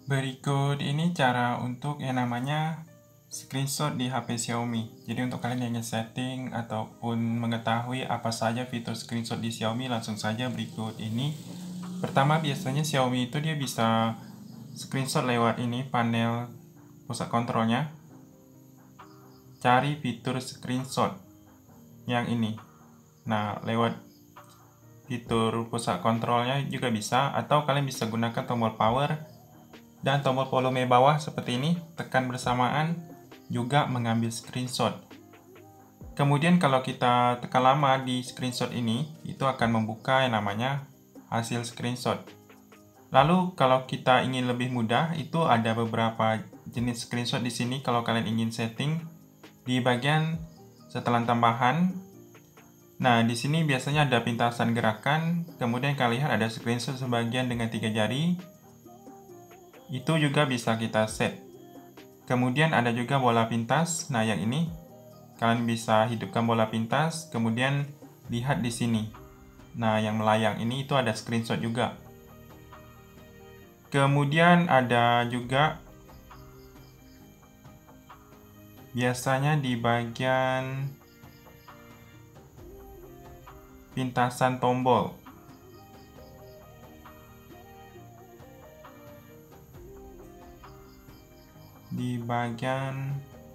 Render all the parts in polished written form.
Berikut ini cara untuk yang namanya screenshot di HP Xiaomi. Jadi untuk kalian yang ingin setting ataupun mengetahui apa saja fitur screenshot di Xiaomi, langsung saja berikut ini. Pertama, biasanya Xiaomi itu dia bisa screenshot lewat ini panel pusat kontrolnya. Cari fitur screenshot yang ini. Nah, lewat fitur pusat kontrolnya juga bisa, atau kalian bisa gunakan tombol power dan tombol volume bawah seperti ini, tekan bersamaan juga mengambil screenshot. Kemudian kalau kita tekan lama di screenshot ini, itu akan membuka yang namanya hasil screenshot. Lalu kalau kita ingin lebih mudah, itu ada beberapa jenis screenshot di sini. Kalau kalian ingin setting di bagian setelan tambahan, nah di sini biasanya ada pintasan gerakan, kemudian kalian lihat ada screenshot sebagian dengan 3 jari. Itu juga bisa kita set. Kemudian ada juga bola pintas. Nah, yang ini kalian bisa hidupkan bola pintas, kemudian lihat di sini. Nah, yang melayang ini itu ada screenshot juga. Kemudian ada juga biasanya di bagian pintasan tombol. Di bagian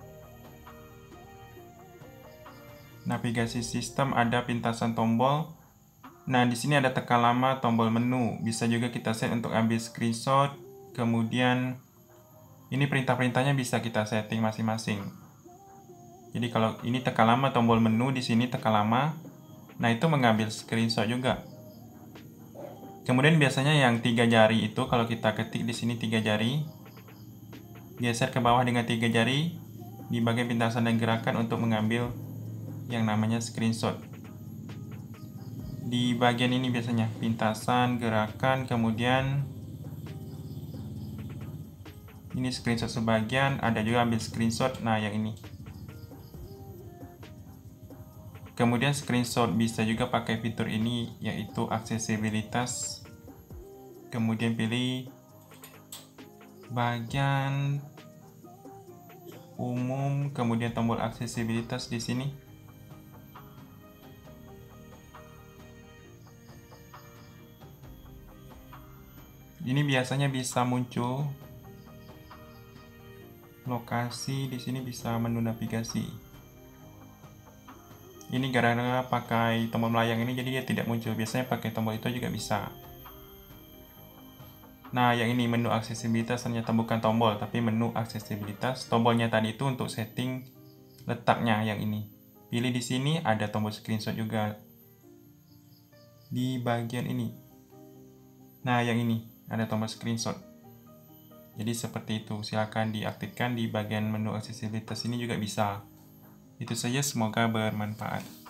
navigasi sistem ada pintasan tombol. Nah, di sini ada tekan lama tombol menu. Bisa juga kita set untuk ambil screenshot. Kemudian ini perintah-perintahnya bisa kita setting masing-masing. Jadi kalau ini tekan lama tombol menu, di sini tekan lama. Nah, itu mengambil screenshot juga. Kemudian biasanya yang 3 jari itu kalau kita ketik di sini 3 jari, geser ke bawah dengan 3 jari di bagian pintasan dan gerakan untuk mengambil yang namanya screenshot. Di bagian ini biasanya pintasan, gerakan, kemudian ini screenshot sebagian, ada juga ambil screenshot. Nah, yang ini. Kemudian screenshot bisa juga pakai fitur ini, yaitu aksesibilitas. Kemudian pilih bagian umum, kemudian tombol aksesibilitas di sini. Ini biasanya bisa muncul lokasi, di sini bisa menu navigasi. Ini gara-gara pakai tombol melayang ini jadi dia tidak muncul. Biasanya pakai tombol itu juga bisa. Nah, yang ini menu aksesibilitas ternyata bukan tombol, tapi menu aksesibilitas. Tombolnya tadi itu untuk setting letaknya yang ini. Pilih di sini ada tombol screenshot juga di bagian ini. Nah, yang ini ada tombol screenshot. Jadi seperti itu. Silakan diaktifkan di bagian menu aksesibilitas ini juga bisa. Itu saja, semoga bermanfaat.